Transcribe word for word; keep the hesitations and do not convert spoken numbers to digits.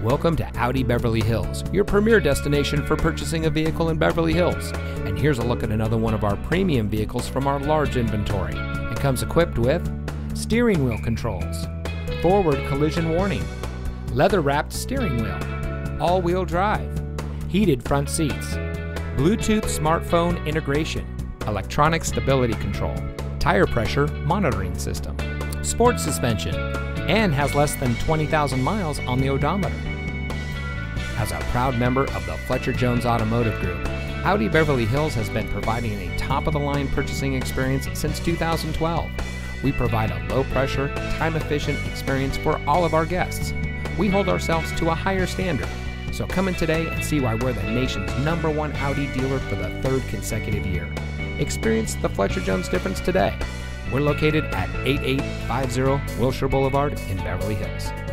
Welcome to Audi Beverly Hills, your premier destination for purchasing a vehicle in Beverly Hills. And here's a look at another one of our premium vehicles from our large inventory. It comes equipped with steering wheel controls, forward collision warning, leather-wrapped steering wheel, all-wheel drive, heated front seats, Bluetooth smartphone integration, electronic stability control, tire pressure monitoring system, sport suspension, and has less than twenty thousand miles on the odometer. As a proud member of the Fletcher Jones Automotive Group, Audi Beverly Hills has been providing a top-of-the-line purchasing experience since two thousand twelve. We provide a low-pressure, time-efficient experience for all of our guests. We hold ourselves to a higher standard. So come in today and see why we're the nation's number one Audi dealer for the third consecutive year. Experience the Fletcher Jones difference today. We're located at eighty-eight fifty Wilshire Boulevard in Beverly Hills.